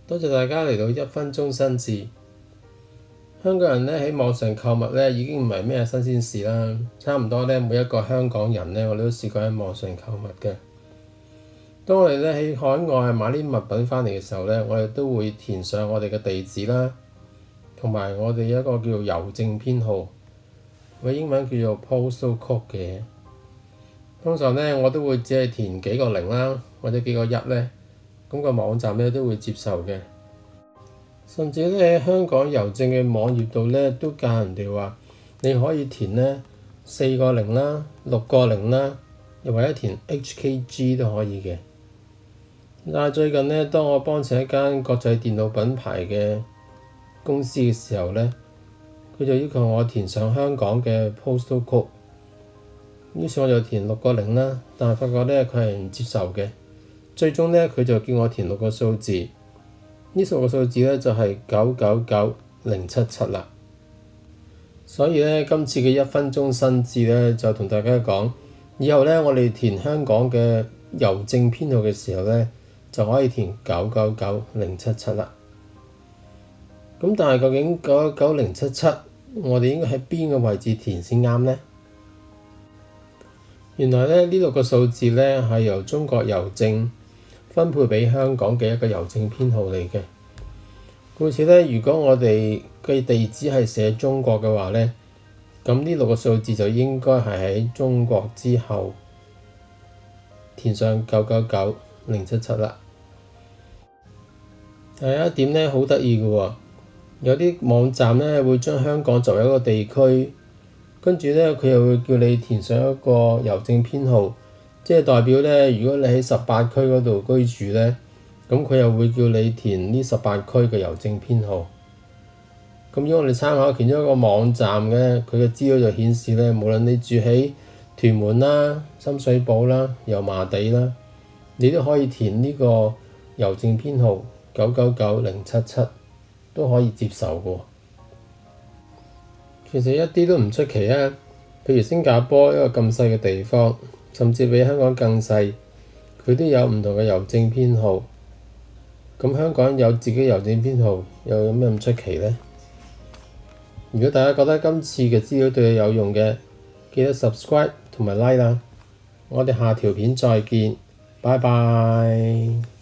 多謝大家嚟到1分鐘新知。香港人咧喺網上購物咧已經唔係咩新鮮事啦，差唔多咧每一個香港人咧，我哋都試過喺網上購物嘅。當我哋咧喺海外買啲物品翻嚟嘅時候咧，我哋都會填上我哋嘅地址啦，同埋我哋一個叫做郵政編號，個英文叫做 postal code 嘅。通常咧我都會只係填幾個零啦，或者幾個一咧，咁個網站咧都會接受嘅。甚至咧喺香港郵政嘅網頁度咧都教人哋話，你可以填咧4個零啦、6個零啦，又或者填 HKG 都可以嘅。但係最近咧，當我幫襯一間國際電腦品牌嘅公司嘅時候咧，佢就要求我填上香港嘅 postal code。於是我就填6個零啦，但係發覺咧佢係唔接受嘅。最終咧佢就叫我填6個數字，呢6個數字咧就係999077啦。所以咧今次嘅1分鐘新知咧就同大家講，以後咧我哋填香港嘅郵政編號嘅時候咧就可以填999077啦。咁但係究竟999077我哋應該喺邊個位置填先啱呢？原來咧呢6個數字咧係由中國郵政分配俾香港嘅一個郵政編號嚟嘅。故此咧，如果我哋嘅地址係寫中國嘅話咧，咁呢6個數字就應該係喺中國之後填上999077啦。但有一點咧好得意嘅喎，有啲網站咧會將香港作為一個地區，跟住咧佢又會叫你填上一個郵政編號，即係代表咧，如果你喺18區嗰度居住咧，咁佢又會叫你填呢18區嘅郵政編號。咁如果我哋參考其中一個網站嘅，佢嘅資料就顯示咧，無論你住喺屯門啦、深水埗啦、油麻地啦，你都可以填呢個郵政編號999077，都可以接受嘅。其實一啲都唔出奇啊！譬如新加坡一個咁細嘅地方，甚至比香港更細，佢都有唔同嘅郵政編號。咁香港有自己郵政編號，又有咩咁出奇呢？如果大家覺得今次嘅資料對你有用嘅，記得 subscribe 同埋 like 啦。我哋下條片再見，拜拜。